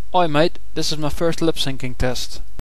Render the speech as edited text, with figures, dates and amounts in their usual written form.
Oi mate, this is my first lip syncing test.